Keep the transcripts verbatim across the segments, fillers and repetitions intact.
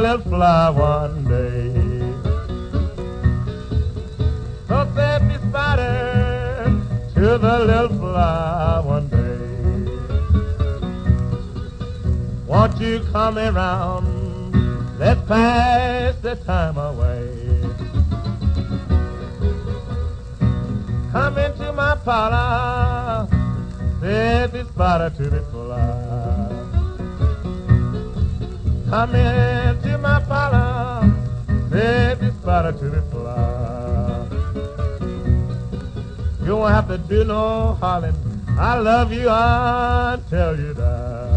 little fly one day. So said the spider to the little fly one day. Won't you come around, let's pass the time away. Come into my parlor, said the spider to the fly. Come into my parlor, said the spider to the fly. You won't have to do no hollering, I love you until you die.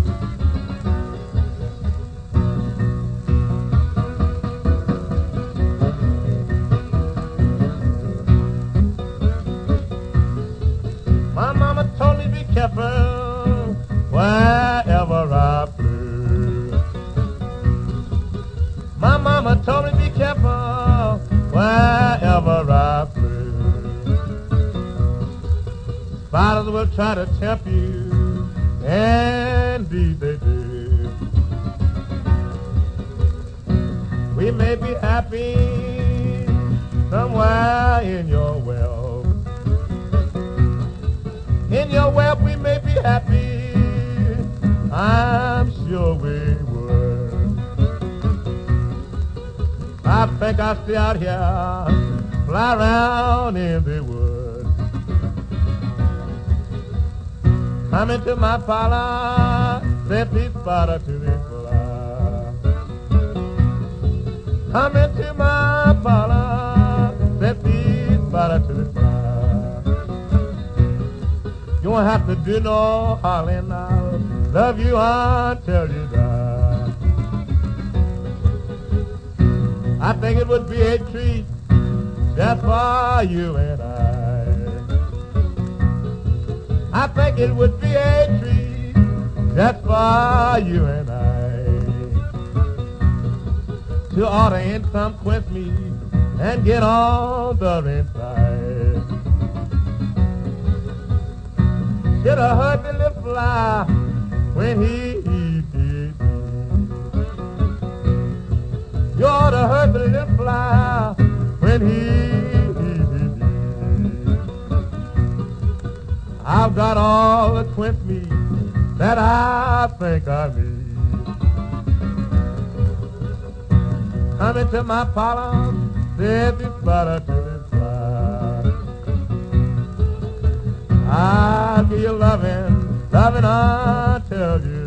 My mama told me be careful wherever I flew. My mama told me be careful wherever I flew. Spiders will try to tempt you, indeed they do. We may be happy somewhere in your well. In your web we may be happy, I'm sure we would. I think I'll stay out here, fly around in the woods. Come into my parlor, said the spider to the fly. Come into my parlor, said the spider to the fly. You won't have to do no hollering, I'll love you until you die. I think it would be a treat just for you and I. I think it would be a treat just for you and I to order in some quince meat and get on the inside. Should have heard the little fly when he did. You ought to heard the little fly when he did. I've got all the quince meat that I think I need. Come into my parlor, said the spider to the fly. I'll give you loving, loving until you